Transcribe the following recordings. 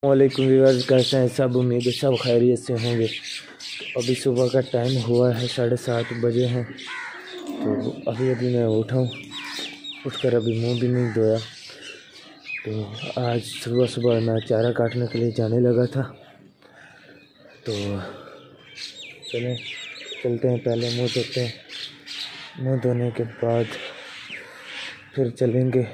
वालेकुम व्यूअर्स, कैसे हैं सब? उम्मीद है सब खैरियत से होंगे। अभी सुबह का टाइम हुआ है, 7:30 बजे हैं। तो अभी मैं उठा हूँ, उठकर अभी मुंह भी नहीं धोया। तो आज सुबह मैं चारा काटने के लिए जाने लगा था। तो चलते हैं, पहले मुंह धोते हैं। मुंह धोने के बाद फिर चलेंगे।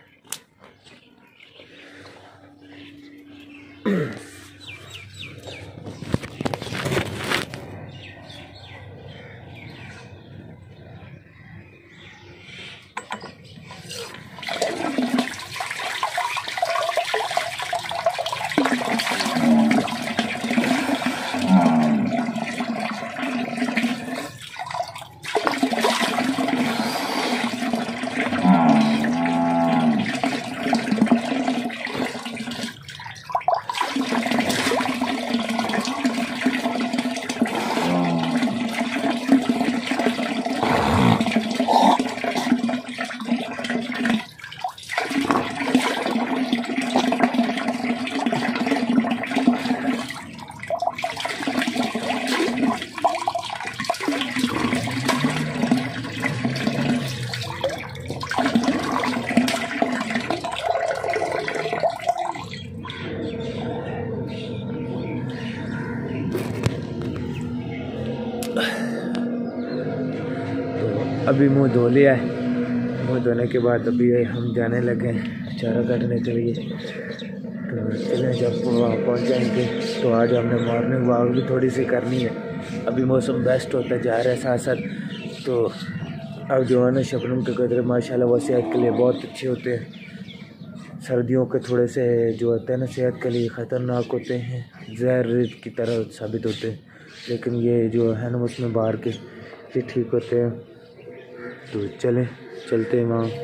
अभी मुंह धो लिया है। मुंह धोने के बाद अभी हम जाने लगे हैं चारा काटने के लिए। तो चलें, जब वहाँ पहुँच जाएंगे तो आज हमने मॉर्निंग वॉक भी थोड़ी सी करनी है। अभी मौसम बेस्ट होता जा रहा है साथ साथ। तो अब जो है ना, शबनम के कदरे माशाल्लाह वो सेहत के लिए बहुत अच्छे होते हैं। सर्दियों के थोड़े से जो होते हैं ना, सेहत के लिए ख़तरनाक होते हैं, जहर की तरह साबित होते हैं। लेकिन ये जो है ना, उसमें बाहर के ये ठीक होते हैं। तो चलते हैं वहाँ।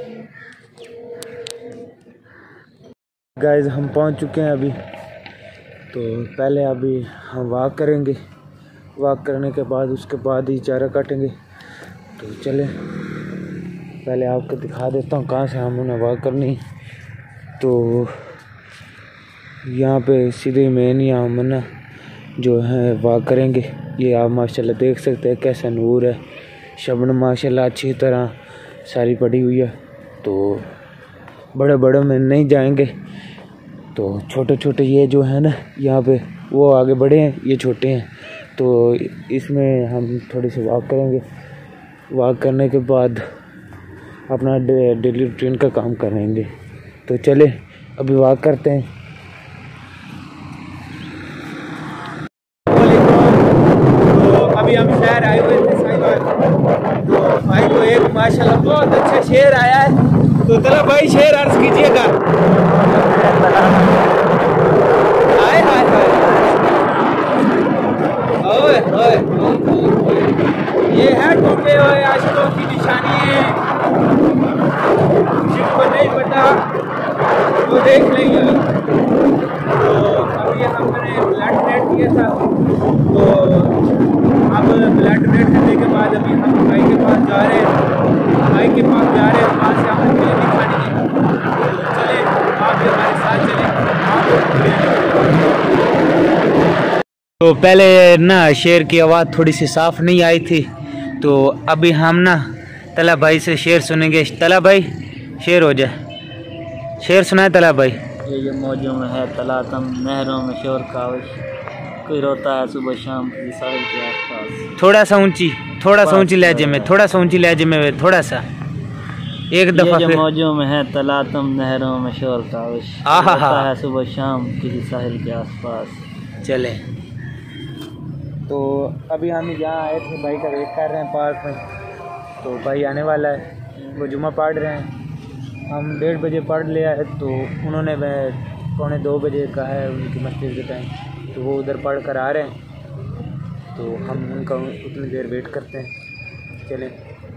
गाइस, हम पहुँच चुके हैं अभी। तो पहले अभी हम वॉक करेंगे। वॉक करने के बाद उसके बाद ही चारा काटेंगे। तो चलें, पहले आपको दिखा देता हूँ कहाँ से हमने वॉक करनी। तो यहाँ पे सीधे मेन यहाँ हम ना जो है वॉक करेंगे। ये आप माशाल्लाह देख सकते हैं कैसा नूर है। शबनम माशाल्लाह अच्छी तरह सारी पड़ी हुई है। तो बड़े में नहीं जाएंगे, तो छोटे छोटे ये जो है ना, यहाँ पे वो आगे बड़े हैं, ये छोटे हैं। तो इसमें हम थोड़ी सी वॉक करेंगे। वॉक करने के बाद अपना डेली रूटीन का काम करेंगे। तो चले अभी वॉक करते हैं। तो अभी हम शहर आए हुए थे साहिवाल। तो भाई को एक माशाल्लाह बहुत अच्छा शेर आया है। तो तला भाई शेर अर्ज कीजिएगा। हाय हाय हाय, ओए ओए, ये है टूटे हुए आशिकों की निशानी है। जिनको नहीं पता वो देख लेंगे। तो अभी हमने ब्लड डोनेट किया था। तो अब ब्लड डोनेट करने के बाद अभी हम भाई के पास जा रहे हैं। भाई के पास जा रहे हैं, वहाँ से हमें बिरयानी खानी है। तो चले, आप भी हमारे साथ चलें। तो पहले ना शेर की आवाज़ थोड़ी सी साफ़ नहीं आई थी। तो अभी हम ना तला भाई से शेर सुनेंगे। तला भाई शेर हो जाए, शेर सुनाए तला भाई। ये मौजों में है तलातम, नहरों में शोर काविश, कोई रोता है सुबह शाम की साहिल के आसपास। थोड़ा सा ऊंची लहजे में, थोड़ा सा ऊंची लहजे में, थोड़ा सा एक दफ़ा फिर। मौजों में है तलातम, नहरों में शोर काविश, रोता है सुबह शाम किसी साहिल के आसपास। चले, तो अभी हम यहाँ आए थे, भाई का वेट कर रहे हैं पार्क में। तो भाई आने वाला है, वो जुम्मा पढ़ रहे हैं। हम 1:30 बजे पढ़ लिया है। तो उन्होंने 1:45 बजे कहा है उनकी मस्जिद के टाइम। तो वो उधर पढ़ कर आ रहे हैं। तो हम उनका उतनी देर वेट करते हैं। चलें।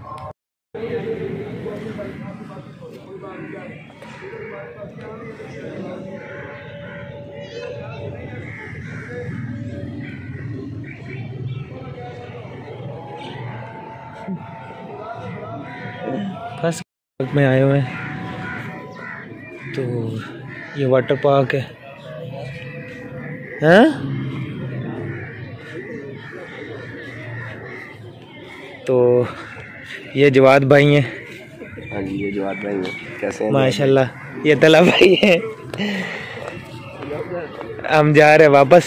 फर्स्ट में आए हुए हैं। तो ये वाटर पार्क है। हैं? तो ये जवाद भाई हैं। हाँ जी, ये जवाद भाई हैं। कैसे हैं? माशाल्लाह। ये तला भाई हैं। हम जा रहे हैं वापस।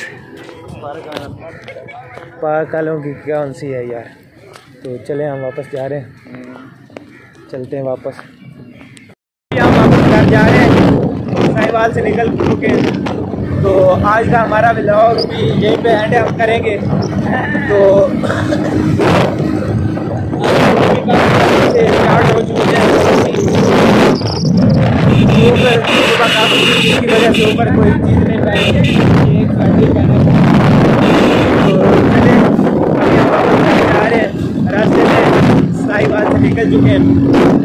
पार्क वालों की कौन सी है यार। तो चले हम वापस जा रहे हैं, चलते हैं वापस। हम वापस घर जा रहे हैं, साहिवाल से निकल चुके हैं। तो आज का हमारा व्लॉग भी यहीं पे एंड हम करेंगे। तो स्टार्ट हो चुके हैं की वजह से ऊपर कोई चीज़ नहीं पाएंगे। एक गाड़ी पहने जा रहे हैं, रास्ते में साहिवाल से निकल चुके हैं।